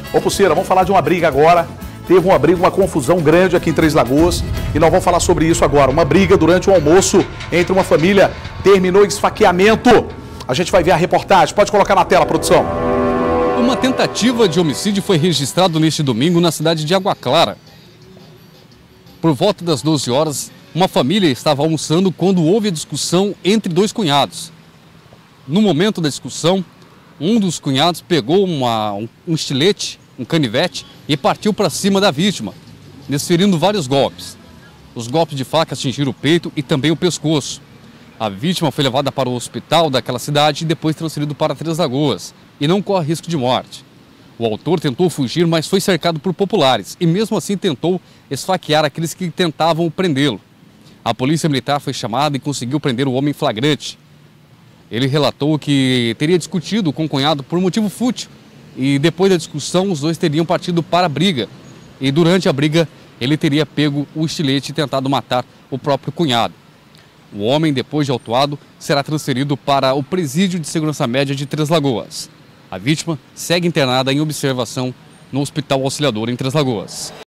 Ô Pulseira, vamos falar de uma briga agora. Teve uma briga, uma confusão grande aqui em Três Lagoas e nós vamos falar sobre isso agora. Uma briga durante o almoço entre uma família terminou em esfaqueamento. A gente vai ver a reportagem. Pode colocar na tela, produção. Uma tentativa de homicídio foi registrada neste domingo na cidade de Água Clara. Por volta das 12 horas, uma família estava almoçando quando houve a discussão entre dois cunhados. No momento da discussão, um dos cunhados pegou um estilete, um canivete, e partiu para cima da vítima, desferindo vários golpes. Os golpes de faca atingiram o peito e também o pescoço. A vítima foi levada para o hospital daquela cidade e depois transferido para Três Lagoas, e não corre risco de morte. O autor tentou fugir, mas foi cercado por populares e mesmo assim tentou esfaquear aqueles que tentavam prendê-lo. A polícia militar foi chamada e conseguiu prender o homem em flagrante. Ele relatou que teria discutido com o cunhado por motivo fútil e depois da discussão os dois teriam partido para a briga. E durante a briga ele teria pego o estilete e tentado matar o próprio cunhado. O homem, depois de autuado, será transferido para o Presídio de Segurança Média de Três Lagoas. A vítima segue internada em observação no Hospital Auxiliador em Três Lagoas.